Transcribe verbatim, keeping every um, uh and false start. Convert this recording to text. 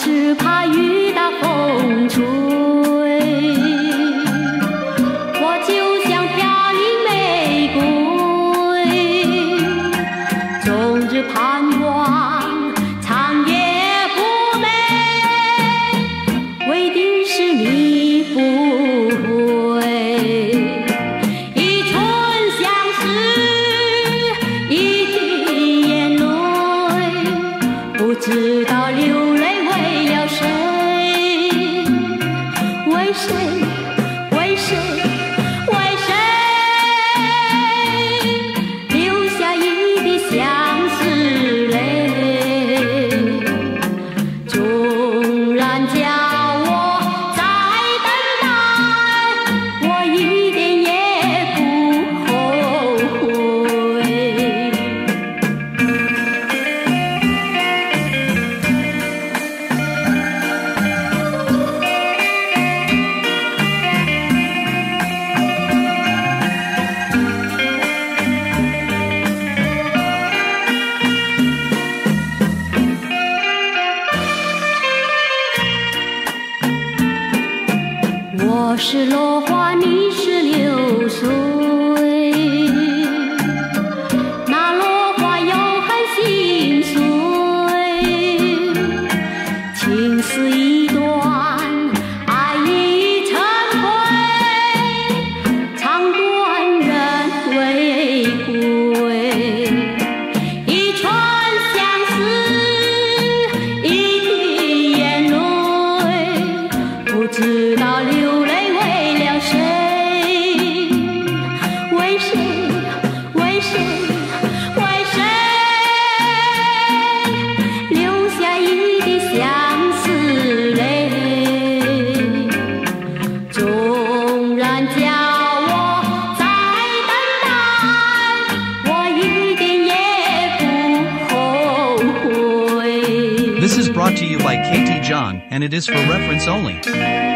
只怕遇到风吹，我就像飘零玫瑰，终日盼望长夜不寐，为的是你不回。一春相识，一滴眼泪，不知道流泪为了谁，为谁，为谁，为谁，流下一滴相思泪，纵然叫我再等待，我一点也不后悔。我是落花，你是流水，那落花又很心碎，情丝一段，爱已成灰，长短人未归。一春相思，一滴眼泪，不知道流泪为了谁，为谁，为谁，为谁，流下一滴相思泪，纵然叫我再等待，我一点也不后悔。 This is brought to you by K T John, and it is for reference only.